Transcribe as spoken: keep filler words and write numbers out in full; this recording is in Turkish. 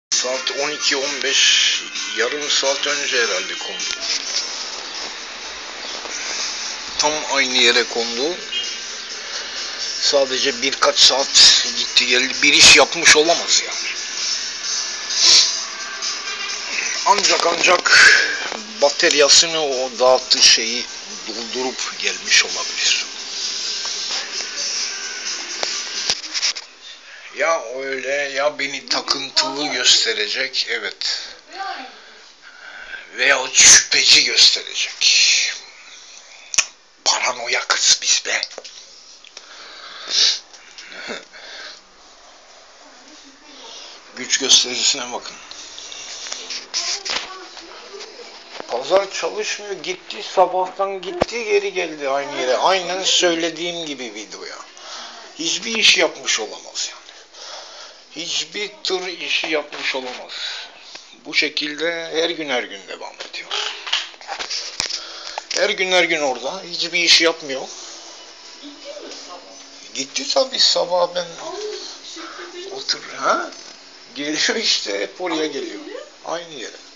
Saat on iki on beş, yarım saat önce herhalde kondu. Tam aynı yere kondu. Sadece birkaç saat gitti geldi. Bir iş yapmış olamaz yani. Ancak ancak bataryasını o dağıttığı şeyi doldurup gelmiş olabilir. Ya öyle ya beni takıntılı gösterecek, evet. Veya şüpheci gösterecek. Paranoya kız biz be. Güç gösterisine bakın. Pazar çalışmıyor, gitti sabahtan gitti geri geldi aynı yere. Aynen söylediğim gibi videoya. Hiçbir iş yapmış olamaz yani. Hiçbir tır işi yapmış olamaz. Bu şekilde her gün her gün devam ediyor. Her gün her gün orada. Hiçbir iş yapmıyor. Gitti tabii sabah ben otur ha geliyor işte hep oraya geliyor. Aynı yere.